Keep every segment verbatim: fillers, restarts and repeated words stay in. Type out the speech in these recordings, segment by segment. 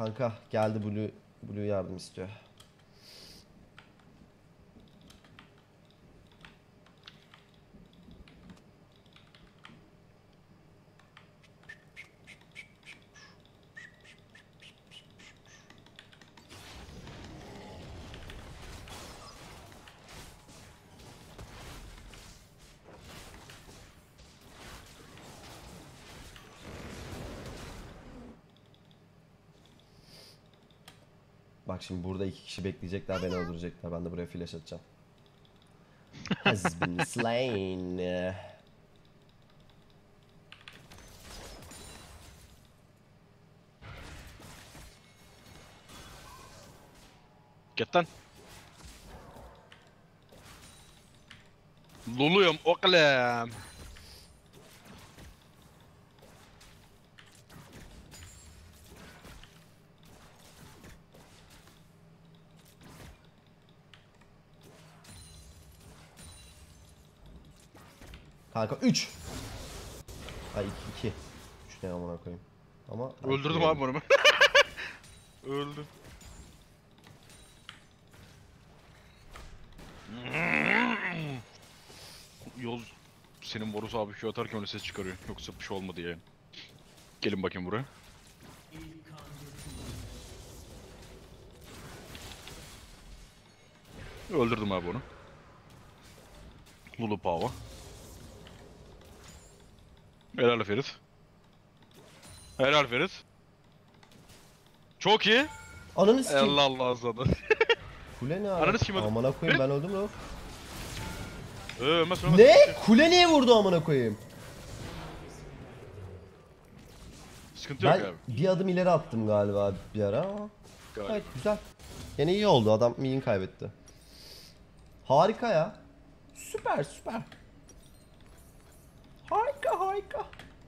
Kanka geldi Blue. Blue yardım istiyor. Bak şimdi burada iki kişi bekleyecekler, beni öldürecekler. Ben de buraya flash atacağım. Has been slain. Git lan. Luluyum oğlum. Kanka üç. Ay iki iki. üç ne amına koyayım. Ama Öldürdüm abi onu ben. Öldü. Yoz senin Boris abi Q atarken öyle ses çıkarıyor. Yoksa bir şey olmadı yani. Gelin bakayım buraya. Öldürdüm abi onu. Lulu Pava. Helal Ferit. Helal Ferit. Çok iyi. Ananı sikeyim. Allah Allah sana. Kule ne Ananı abi? sikeyim öldüm. Amına koyayım, ben öldüm lan. Ee, ölmez ölmez. Ne? Kule niye vurdu amına koyayım? Sıkıntı yok Ben abi. bir adım ileri attım galiba bir ara ama. Galiba. Evet, güzel. Yine iyi oldu, adam min kaybetti. Harika ya. Süper süper. Harika harika.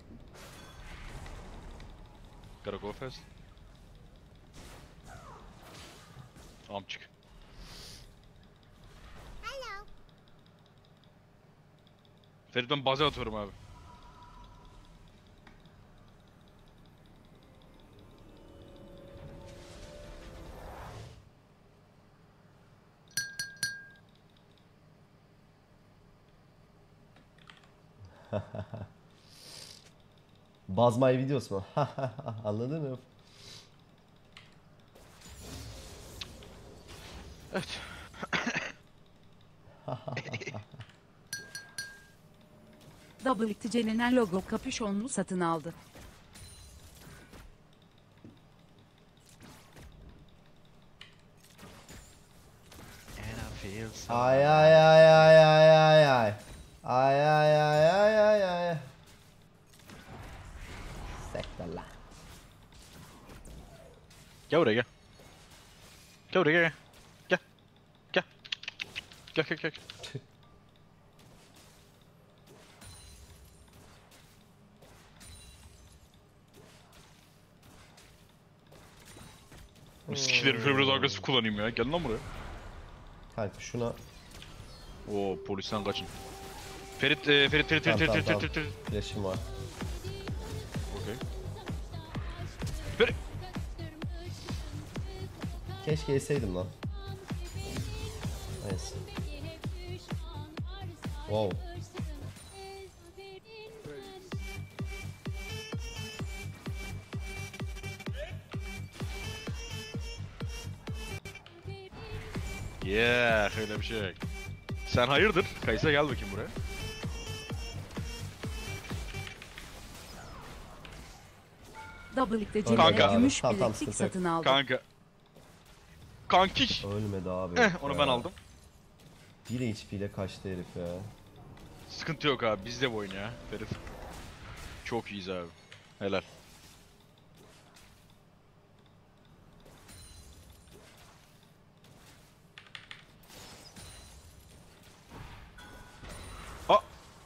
Gotta go fast. Amçık. Ferit ben bazen atıyorum abi. Buzz my videos mu? Anladın mı? Evet. Double C'nin logo kapüşonlu satın aldı. Ay ay ay ay ay ay ay. Ay ay ay ay ay ay. Sektir lan. Gel buraya gel. Gel buraya gel. Gel. Gel. Gel gel gel. Bu skilleri şöyle biraz agresif kullanayım ya. Gel lan buraya. Kanka şuna. Oo polisten kaçın. Ferit, e, Ferit, Ferit, Ferit, Tamam Ferit, tamam Ferit, tamam. Ferit, Ferit. Flash'im var. Okey. Ferit. Keşke yeseydim lan. Neyse. Wow. Yeah, öyle bir şey. Sen hayırdır? Kaysa gel bakayım buraya. Double Kanka. C'nin gümüş Tamam, tamam, bileklik sıkıntı yok. satın aldı. Kanka. Kanki. Ölmedi abi. Eh, onu ben aldım. bir H P ile kaçtı herif ya. Sıkıntı yok abi, bizde bu oyun ya Ferit. Çok iyiyiz abi. Helal. Aa!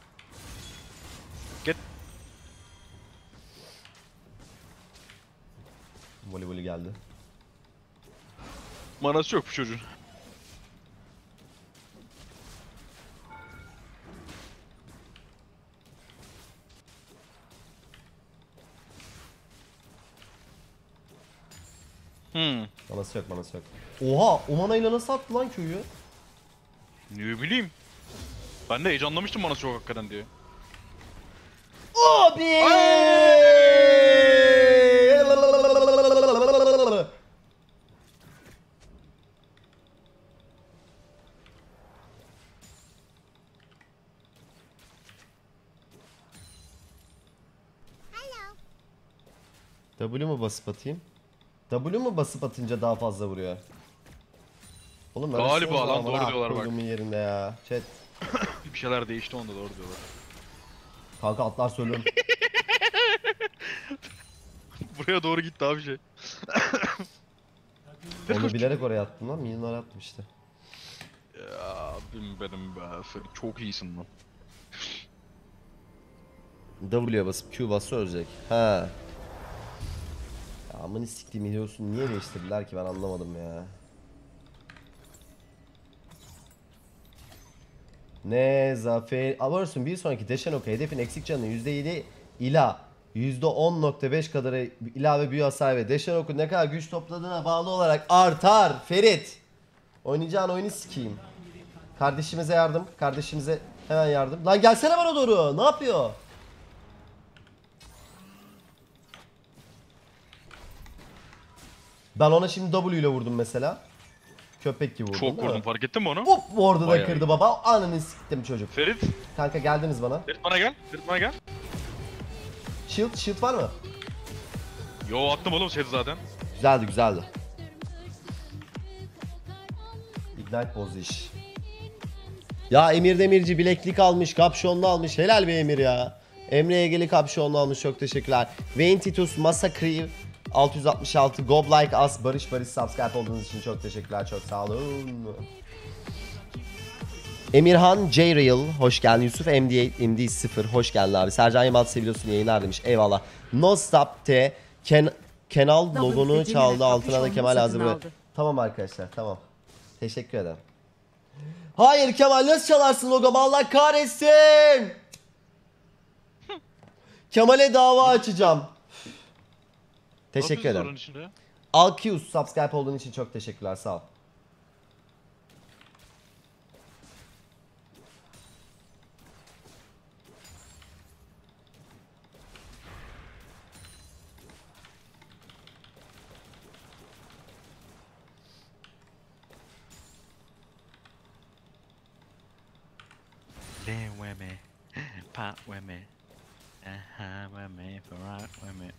Get. Voli voli geldi. Manası yok bu çocuğun. Hmm. Manası yok, manası yok. Oha, o manayla nasıl attı lan Q'yu? Ne bileyim. Ben de heyecanlamıştım bana çok hakikaten diye. Abi! W mu basıp atayım? W mu basıp atınca daha fazla vuruyor? Oğlum Galiba arasınız lan, ama doğru ha, diyorlar bak. koyduğumun yerinde ya. Chat. Bir şeyler değişti onda, doğru diyorlar. Kanka atlar söylüyorum. Buraya doğru gitti abi şey. Onu bilerek oraya attım lan. Milyonlar attım işte. Ya abim benim be. Sen çok iyisin lan. W'ye basıp Q bassa ölecek. Ha. Ya amını siktiğim Helios'u niye değiştirdiler ki ben anlamadım ya. Ne zafer... Avarsun bir sonraki Deşenok hedefin eksik canını yüzde yedi ila yüzde on nokta beş kadar ilave büyü hasar ve Deşenok'un ne kadar güç topladığına bağlı olarak artar. Ferit. Oynayacağın oyunu sikeyim. Kardeşimize yardım. Kardeşimize hemen yardım. Lan gelsene bana doğru. Ne yapıyor? Ben ona şimdi W ile vurdum mesela. Köpek gibi vurdum. Çok değil mi? vurdum, fark ettin mi onu? Hop orada da Bayağı kırdı iyi. baba. Ananı siktim çocuk. Ferit. Kanka geldiniz bana. Ferit bana gel. Ferit bana gel. Shield, shield var mı? Yo attım oğlum set zaten. Güzeldi güzeldi. Ignite bozu iş. Ya Emir Demirci bileklik almış, kapşonlu almış. Helal be Emir ya. Emre Egeli kapşonlu almış. Çok teşekkürler. Wayne Titus, Massacre altı yüz altmış altı, Gob Like Us, Barış Barış subscribe olduğunuz için çok teşekkürler. Çok sağ olun. Emirhan J Real hoş geldin. Yusuf M D M D sıfır hoş geldin abi. Sercan Yılmaz seviyorsun yayınlar demiş. Eyvallah. No Stop T Ken Kenal logonu çaldı. Altına da Kemal hazır. aldı. Tamam arkadaşlar tamam. Teşekkür ederim. Hayır Kemal nasıl çalarsın logomu Allah kahretsin. Kemal'e dava açacağım. Teşekkür Ne yapıyorsun ederim. oranın içinde ya? Alkius subscribe olduğun için çok teşekkürler sağ ol. Lay with me, part with me, aha with me, right with me.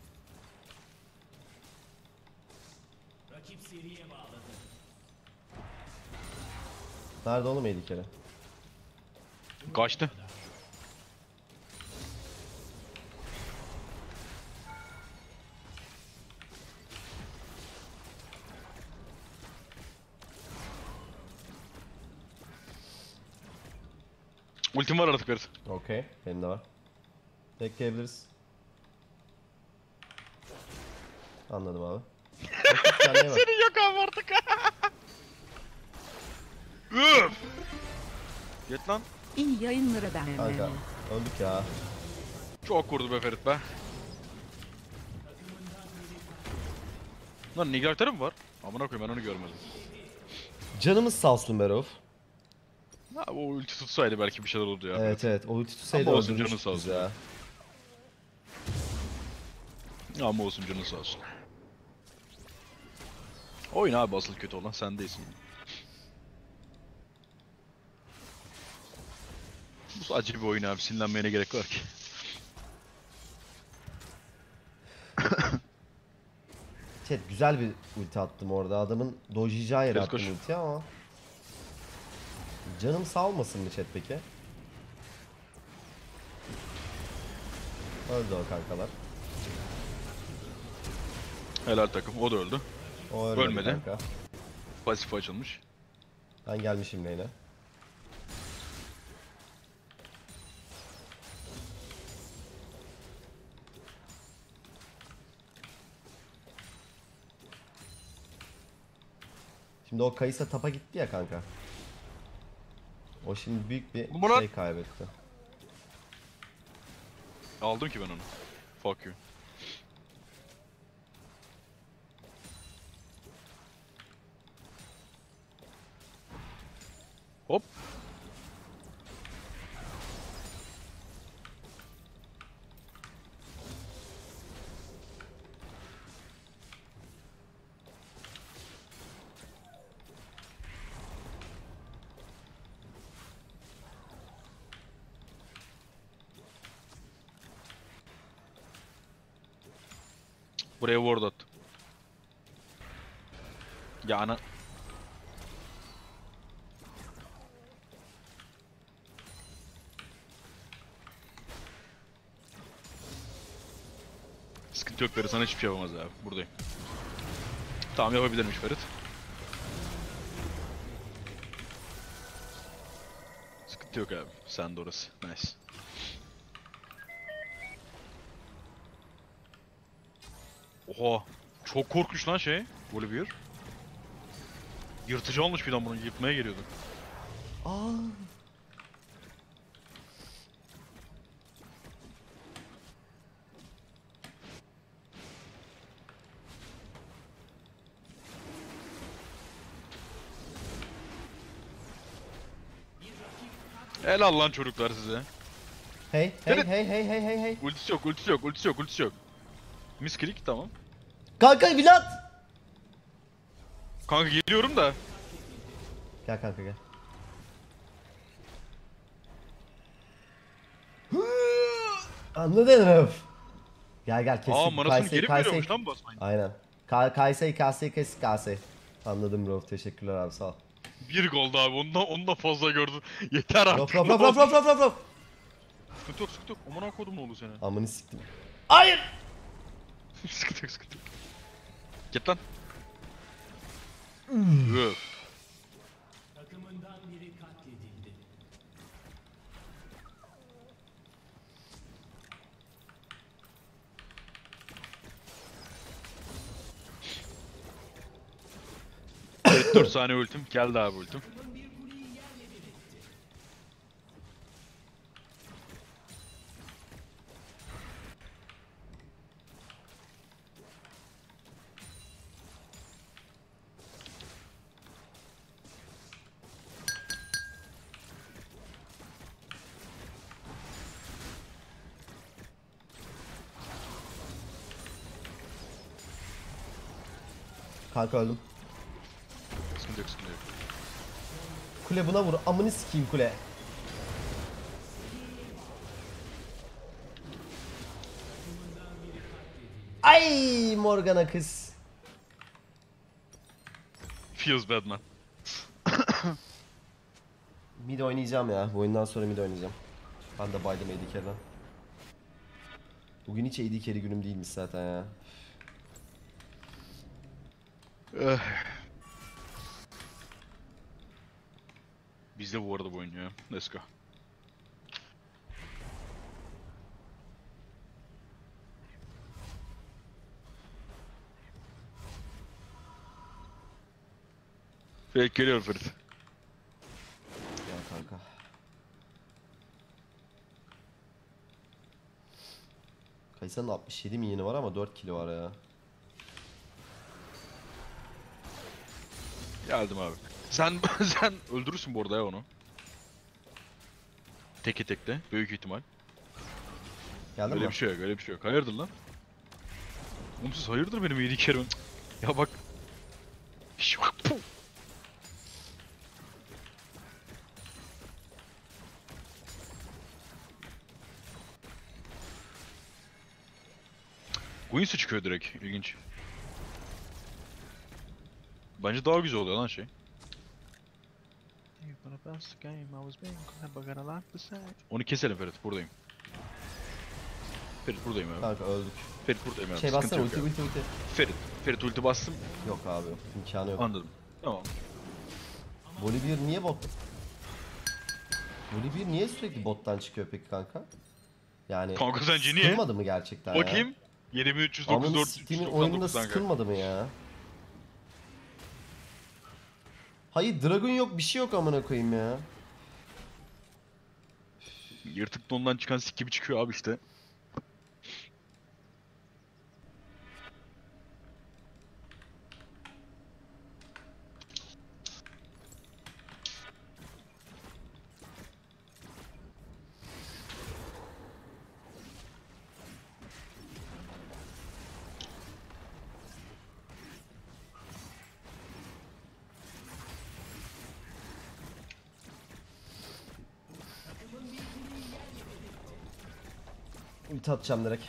Nerede oğlum yedi kere? Kaçtı. Ultim var artık Ferit. Okey. Benim de var. Bekleyebiliriz. Anladım abi. Kendine bak. Senin yok abi artık. Üf! Git lan. İyi yayınlara ben. Kanka öldük ya. Çok vurdu be Ferit be. Lan Nigartar'ı mı var? Amına koyayım ben onu görmedim. Canımız sağ olsun Berov. Ha o ulti tutsaydı belki bir şeyler olurdu ya. Evet evet o ulti tutsaydı Ama olsun, canı öldürmüştük sağ biz olsun. ya. Ama olsun canın sağ olsun. Oyun abi asıl kötü olan sen değilsin. Bu acı bir oyun abi, sinirlenmeye ne gerek var ki? Chat güzel bir ulti attım orada. Adamın dojlayacağı yere Biraz attım koş. ulti ama. Canım sağ olmasın mı chat peki? Öldü o kankalar. Helal takım, o da öldü. O ölmedi Ölmedi. kanka. Pasif açılmış. Ben gelmişim yine. Şimdi o Kayısa tapa gitti ya kanka. O şimdi büyük bir Murat. şey kaybetti. Aldım ki ben onu. Fuck you. Hop. Buraya ward at. Ya ana. Sıkıntı yok Ferit, sana hiçbir şey yapamaz abi. Buradayım. Tamam, yapabilirmiş Ferit. Sıkıntı yok abi. Sen de orası. Nice. Oha. Çok korkunç lan şey. Volibear. Yırtıcı olmuş bir an, bunu yırtmaya geliyordu. Aa. Helal lan çocuklar size. Hey hey Evet. hey hey hey hey hey. Ultisi yok, ultisi yok, ultisi yok, ultisi yok. Misklik tamam. Kanka Vlad. Kanka geliyorum da. Gel kanka gel. Anladın Rıf. Gel gel kesin. Aa, manasını geri mi veriyormuş lan basmayın? Aynen. Ka Kayseri Kayseri kes Kayseri. Anladım Rıf. Teşekkürler abi sağ ol. Bir goldu abi, ondan ondan fazla gördüm. Yeter artık. Rof rof rof rof rof rof rof rof. Sıkıntı yok, sıkıntı yok. Aman kodum ne oldu seni? Amını siktim. Hayır. Sıkıntı yok, sıkıntı yok. Git lan. Üf. Evet, dört saniye ultim. Geldi abi ultim. Kanka öldüm. Sıkıntı yok, sıkıntı yok. Kule buna vur. Amını sikeyim kule. Ay Morgana kız. Feels bad man. Mid oynayacağım ya. Bu oyundan sonra mid oynayacağım. Ben de baydım A D Carry'den. Bugün hiç A D Carry günüm değilmiş zaten ya. Eh. Bizde bu arada bu oyun ya. Let's go. Ferit geliyor Ferit. Ya kanka. Kaysan'ın altmış yedi milyonu var ama dört kilo var ya. Geldim abi. Sen sen öldürürsün bu arada ya onu. Teke tekte büyük ihtimal. Geldin Öyle mi? bir şey yok, öyle bir şey yok. Hayırdır lan? Oğlum siz hayırdır benim yedi kerim. Ya bak. Şuak, puh. Quincy çıkıyor direkt. İlginç. Bence daha güzel oluyor lan şey. Onu keselim Ferit, buradayım. Ferit buradayım abi. Kanka öldük. Ferit buradayım abi. Şey Sıkıntı bassana yok ulti abi. ulti ulti. Ferit, Ferit ulti bastım. Yok abi imkanı yok. Anladım. Tamam. Volibear niye bot? Volibear niye sürekli bottan çıkıyor peki kanka? Yani Kanka sence niye? sıkılmadı mı gerçekten ya? Bakayım. yedi bin üç yüz dokuz Amın dört Steam'in oyununda kanka. sıkılmadı mı ya? Hayır Dragon yok bir şey yok amına koyayım ya. Yırtık dondan çıkan sik gibi çıkıyor abi işte. Ulti atacağım direkt.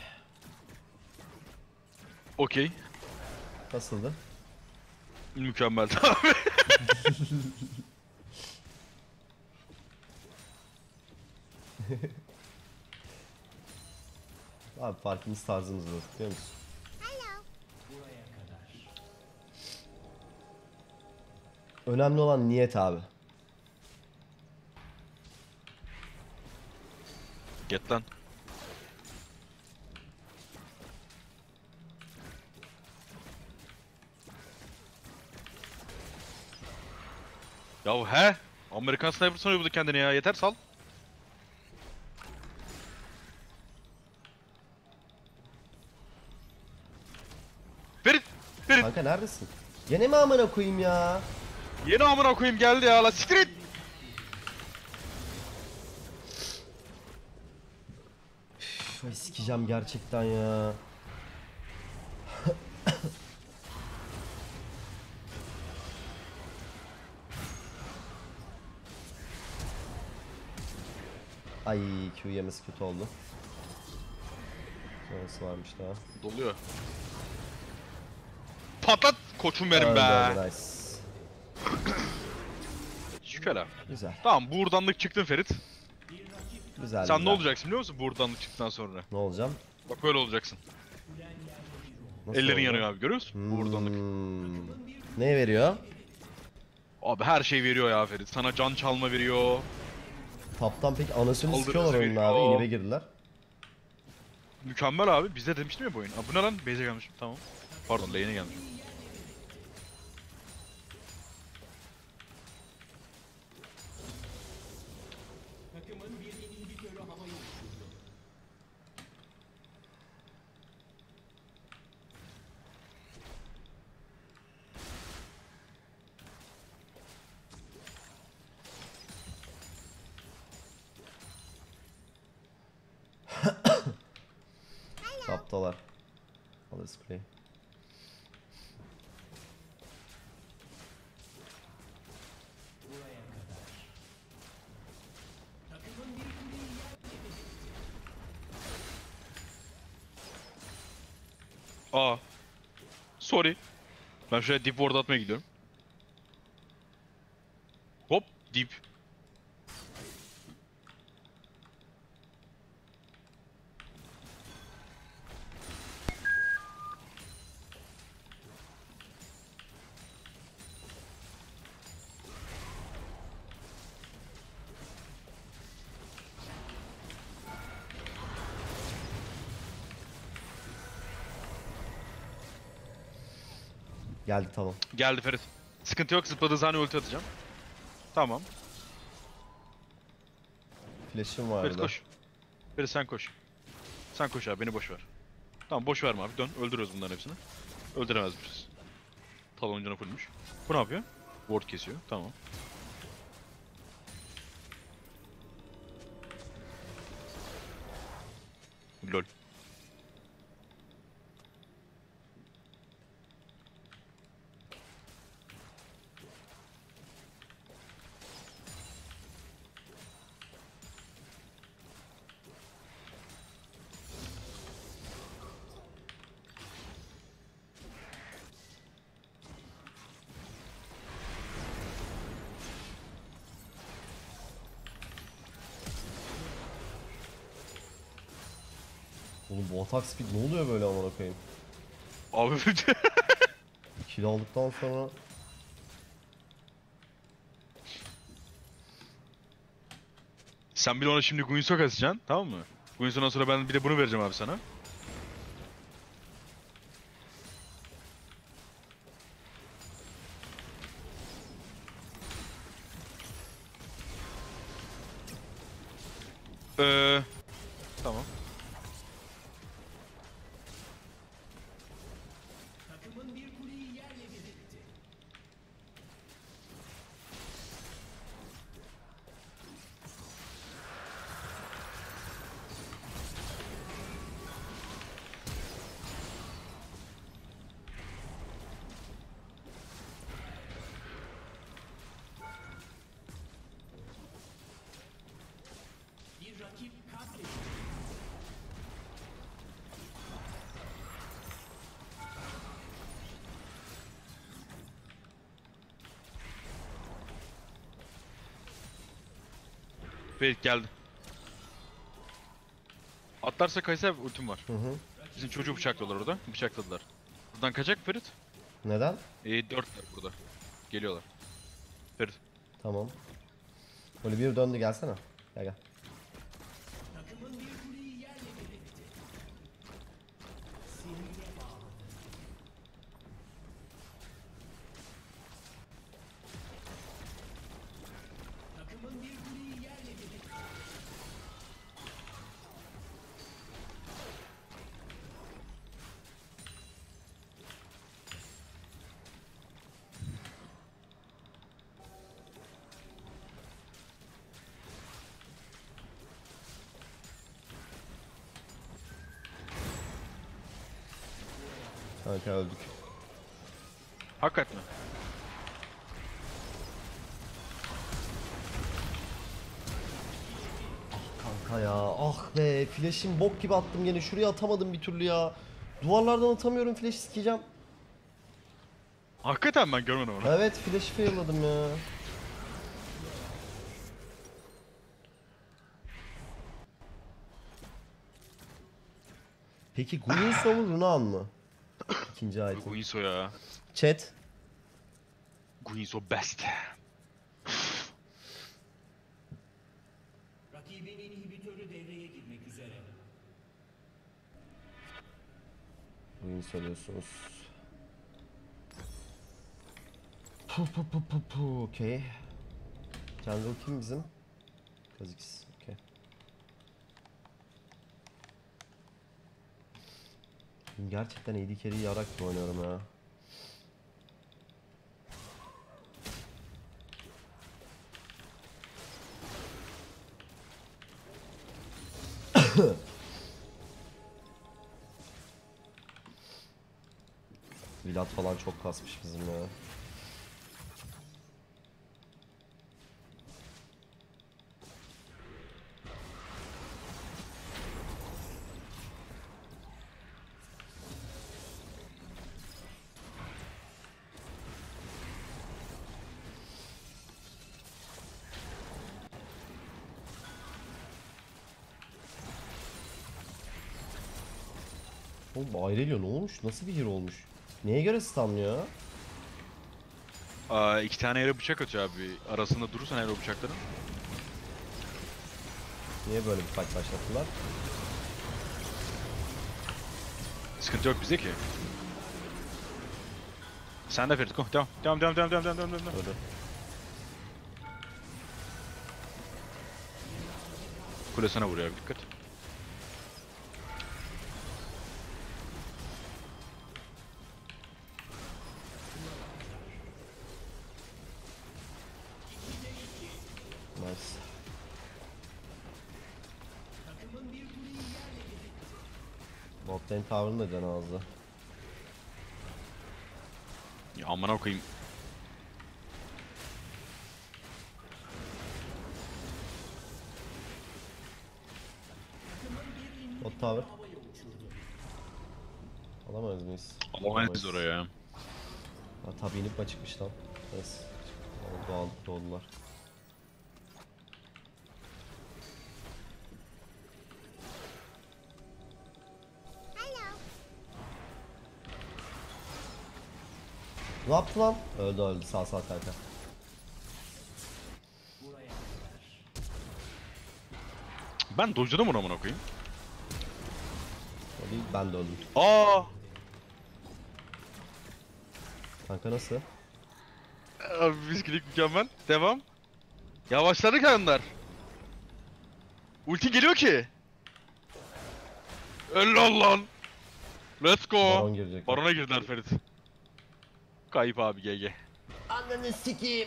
Okey. Nasıldı? Mükemmel abi. Abi farkımız tarzımız bu, biliyor musun? Önemli olan niyet abi. Get lan. Ya he? Amerikan sniper sanıyor bu da kendini ya. Yeter sal. Ferit! Ferit! Kanka neredesin? Gene mi amına koyayım ya? Yeni amına koyayım geldi ya la siktir et! Üf, ay sikeceğim gerçekten ya. Ay Q yemesi kötü oldu. Sonrası varmış daha. Doluyor. Patlat koçum benim Öldü, be. öldü, nice. Şükür ha. Güzel. Tamam buradanlık çıktın Ferit. Güzel. Sen güzel. ne olacaksın biliyor musun buradanlık çıktıktan sonra? Ne olacağım? Bak böyle olacaksın. Nasıl Ellerin olacağım? yanıyor abi görüyor musun? Buradanlık. Hmm. Ne veriyor? Abi her şey veriyor ya Ferit. Sana can çalma veriyor. Taptan pek anasını Saldırı sıkıyorlar hızı onun veriyor. abi. İnibe girdiler. Mükemmel abi. Bize demiştim ya bu oyun. Aa, bu ne lan? Base'e gelmişim. Tamam. Pardon lane'e gelmişim. Taptalar. Al spray. Aa. Sorry. Ben şuraya deep ward atmaya gidiyorum. Hop deep. Geldi tamam. Geldi Ferit. Sıkıntı yok. Zıpladığı saniye ulti atacağım. Tamam. Flash'ım vardı. Ferit koş. Ferit sen koş. Sen koş abi beni boş ver. Tamam boş verme abi dön. Öldürüyoruz bunların hepsini. Öldüremezmişiz. Taloncuna fullmüş. Bu ne yapıyor? Ward kesiyor. Tamam. Lol. Oğlum bu atak speed ne oluyor böyle amına koyayım? Abi Kill aldıktan sonra sen bir de ona şimdi Guinsoo kasacaksın tamam mı? Guinsoo'dan sonra ben bir de bunu vereceğim abi sana. Eee tamam. Ferit geldi. Atlarsa Kayser ultim var. Hı hı. Bizim çocuğu bıçakladılar orada. Bıçakladılar. Buradan kaçacak mı Ferit? Neden? E dörtler burada. Geliyorlar. Ferit. Tamam. Böyle bir döndü, gelsene. Gel gel. Kanka öldük. Hakikaten mi? Kanka ya, ah be, flash'im bok gibi attım gene, şuraya atamadım bir türlü ya. Duvarlardan atamıyorum, flash sikeceğim. Hakikaten ben görmedim onu. Evet, flash'ı failladım ya. Peki Guinsoo mu Runaan mı? İkinci item. Guinsoo ya. Chat. Guinsoo best. Rakibin inhibitörü devreye girmek üzere. Guinsoo diyorsunuz. Pu pu pu pu pu, okey. Jungle kim bizim? Kha'Zix, okey. Gerçekten A D carry'i yarak gibi oynuyorum ya. Vlad falan çok kasmış bizim ya. Oğlum Aurelio ne olmuş? Nasıl bir hero olmuş? Neye göre stunlıyor? Aa, iki tane yere bıçak atıyor abi. Arasında durursan her o bıçakların. Niye böyle bir fight başlattılar? Sıkıntı yok bize ki. Sen de Ferit, go. Devam. Devam, devam, devam, devam, devam, devam. devam. Öyle. Kule sana vuruyor abi, dikkat. Nice. Bot lane tower'ın da canı azdı. Ya amına koyayım. Bot tower. Alamaz mıyız? Alamayız oraya ya. Ha, tabi inip mi çıkmış lan? Neyse. Oldu, aldık, doğdular. Ne yaptı lan? Öldü öldü, sağ sağ kanka. Ben dojladım onu amına koyayım. O değil, ben de öldüm. Aa! Kanka nasıl? Abi bisküvit mükemmel. Devam. Yavaşladı kanlar. Ulti geliyor ki. Öl lan. Let's go. Baron girecek. Barona girdiler Ferit. Kayıp abi G G. Ananı sikeyim.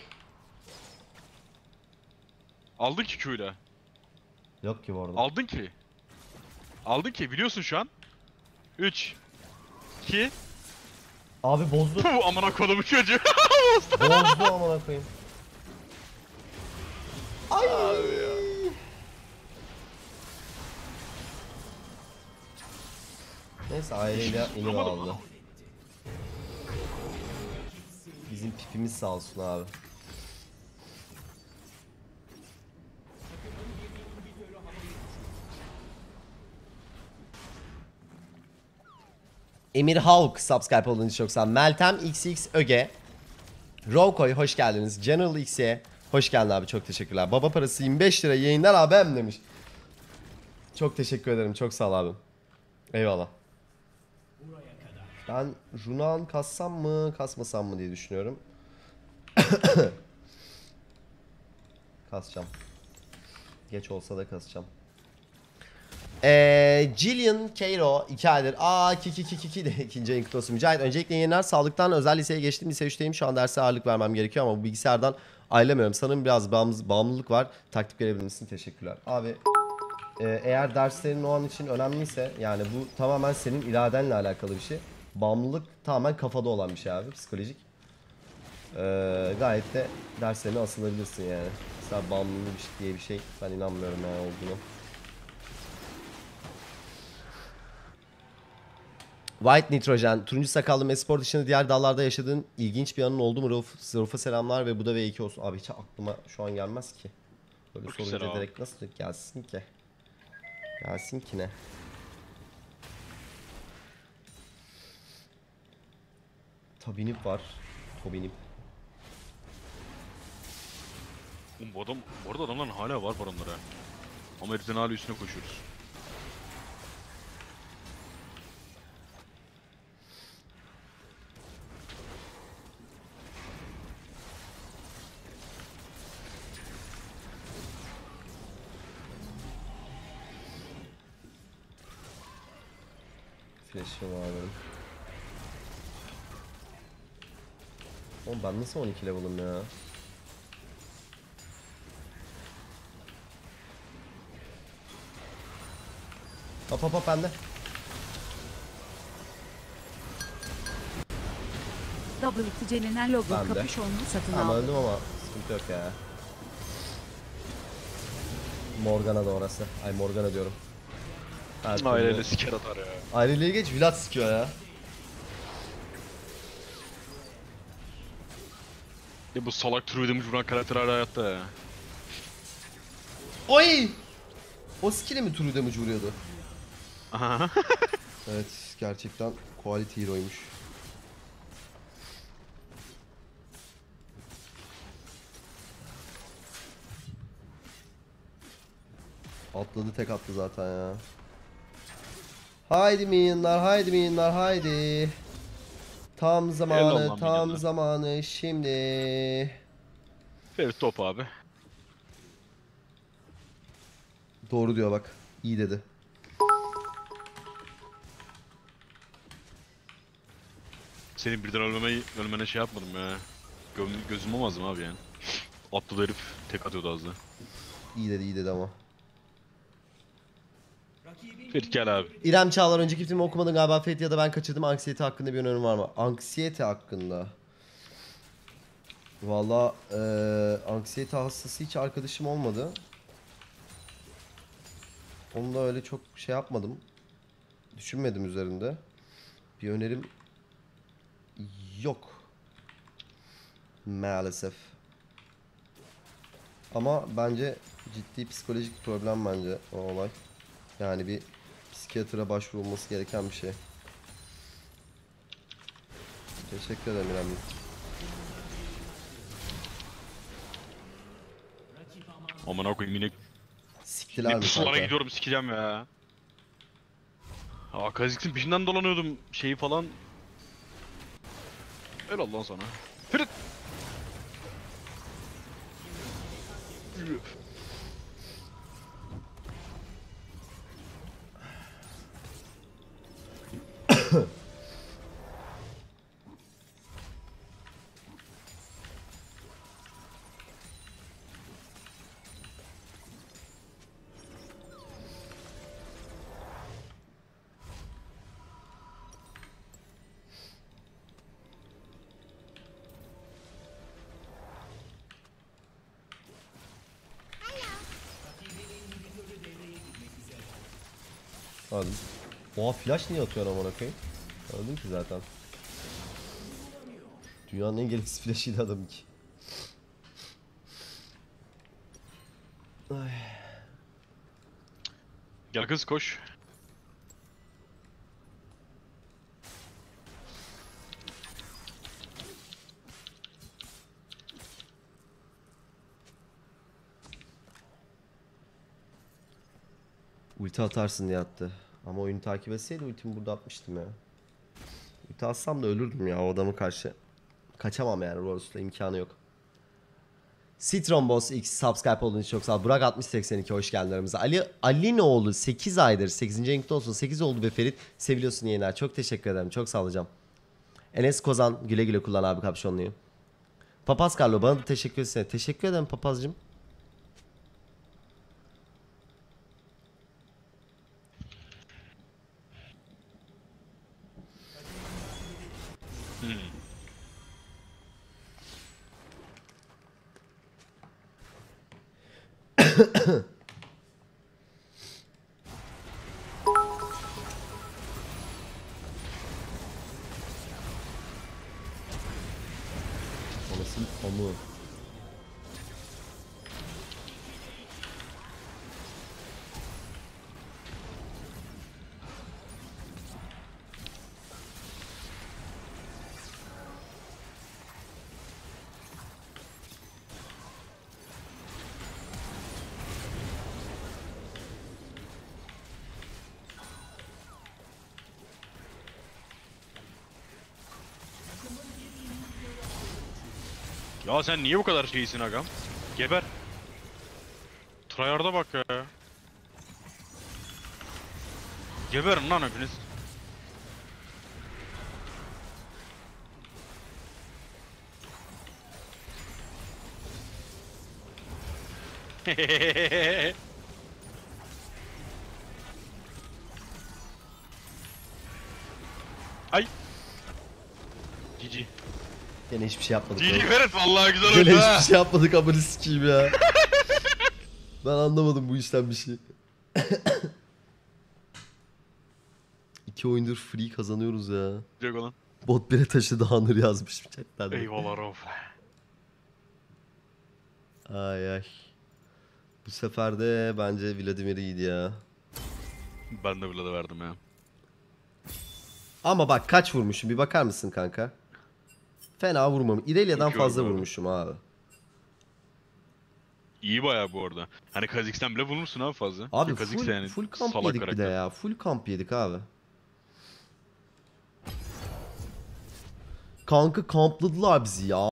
Aldın ki Q'yla. Yok ki bu arada. Aldın ki. Aldın ki biliyorsun şu an. üç iki Abi bozdu. Puh amına kodumu çocuğu. Bozdu amına koyayım. Ay. Abi ya. Neyse aileyle inip Vuramadım aldı. lan. Bizim pipimiz sağ olsun abi. Emir Hawk subscribe olduğunuz için çok sağ olun. Meltem X X Öge. Rokoy hoş geldiniz. General X'e hoş geldin abi, çok teşekkürler. Baba parası yirmi beş lira yayınlar abim demiş. Çok teşekkür ederim, çok sağ ol abim. Eyvallah. Ben Runan kassam mı kasmasam mı diye düşünüyorum. Kasacağım. Geç olsa da kasacağım. Eee Jillian Cairo iki aydır. Aa ki ki ki ki de ikinci ayın kutlu olsun. Mücahit öncelikle yayınlar. Sağlıktan özel liseye geçtim. Lise üçteyim. Şu an derse ağırlık vermem gerekiyor ama bu bilgisayardan ayrılamıyorum. Sanırım biraz bağımlı, bağımlılık var. Taktik verebilir misin? Teşekkürler. Abi e, eğer derslerin o an için önemliyse, yani bu tamamen senin iradenle alakalı bir şey. Bağımlılık tamamen kafada olan bir şey abi. Psikolojik. Ee, gayet de derslerine asılabilirsin yani. Mesela bağımlılık diye bir şey ben inanmıyorum yani olduğunu. White Nitrogen, turuncu sakallı mespor dışında diğer dallarda yaşadığın ilginç bir anın oldu mu? Rauf, Rauf'a selamlar ve bu da V iki olsun. Abi hiç aklıma şu an gelmez ki. Böyle Çok sorunca güzel abi. direkt nasıl gelsin ki? Gelsin ki ne? Tabinip var. Tobinip. Oğlum bu adam, bu arada adamların hala var baronları ha. Ama heriflerin hala üstüne koşuyoruz. Flash'ım var benim. Oğlum ben nasıl on iki level'ım ya? Hop hop hop bende. W Ticenenen logo Ben de. kapüşonlu satın Tamam aldı. öldüm ama sıkıntı yok ya. Morgana da orası. Ay Morgana diyorum. Her türlü- Aileyle siker atar ya. Aileyle geç Vlad sikiyor ya. Ya bu salak turu demiş vuran karakter hala hayatta ya. Oy! O skill'e mi True Damage vuruyordu? Aha. Evet gerçekten quality hero'ymuş. Atladı, tek attı zaten ya. Haydi minyonlar, haydi minyonlar, haydi. Tam zamanı, Eyvallah tam minyonlar. zamanı şimdi. Ferit top abi. Doğru diyor bak. İyi dedi. Senin birden ölmeme, ölmene şey yapmadım ya. Gö gözüm olmazdım abi yani. Atladı herif tek atıyordu az da. İyi dedi, iyi dedi ama. Ferit gel abi. İrem Çağlar, önceki filmi okumadın galiba Fethi, ya da ben kaçırdım. Anksiyete hakkında bir önerin var mı? Anksiyete hakkında. Valla eee anksiyete hastası hiç arkadaşım olmadı. Onu da öyle çok şey yapmadım. Düşünmedim üzerinde. Bir önerim yok. Maalesef. Ama bence ciddi psikolojik problem bence o olay. Yani bir psikiyatra başvurulması gereken bir şey. Teşekkür ederim İrem'ciğim. Aman koyayım yine, Siktiler yine mi pusulara kanka? gidiyorum sikeceğim ya. Aa Kazik'in peşinden dolanıyordum şeyi falan. Öyle Allah'ın sana. Ferit! Hadi. Oha flash niye atıyor amına koyayım? Öldüm ki zaten. Dünyanın en gereksiz flash'ıydı adam ki. Ay. Gel kız koş. Ulti atarsın diye attı. Ama oyunu takip etseydi ultimi burada atmıştım ya. Ulti atsam da ölürdüm ya o adamı karşı. Kaçamam yani Rose'la imkanı yok. Citron Boss X subscribe olduğun için çok sağ ol. Burak altmış seksen iki hoş geldin aramıza. Ali Alinoğlu sekiz aydır sekizinci renkte olsun. sekiz oldu be Ferit. Seviliyorsun yayınlar. Çok teşekkür ederim. Çok sağ olacağım. Enes Kozan güle güle kullan abi kapşonluyu. Papaz Carlo bana da teşekkür etsene. Teşekkür ederim papazcığım. Anasını amı. Ya sen niye bu kadar şeysin agam? Geber. Tryhard'a bak ya. Geberin lan hepiniz. Ay. Cici. Gene hiçbir şey yapmadık. Cici oğlum. Ferit vallahi güzel Gene oldu ha. hiçbir şey yapmadık amını sikeyim ya. Ben anlamadım bu işten bir şey. İki oyundur free kazanıyoruz ya. Diyecek olan. Bot bire taşıdı Hanır yazmış chatten. de. Eyvallah Rauf. Ay ay. Bu sefer de bence Vladimir iyiydi ya. Ben de bile de verdim ya. Ama bak kaç vurmuşum bir bakar mısın kanka? Fena vurmam. İrelia'dan Çok iyi fazla oldu abi. vurmuşum abi. İyi bayağı bu arada. Hani Kha'Zix'ten bile vurmuşsun abi fazla. Abi Ki Kha'Zix full, yani full kamp salak yedik bir de karakter. ya. Full kamp yedik abi. Kanka kampladılar bizi ya.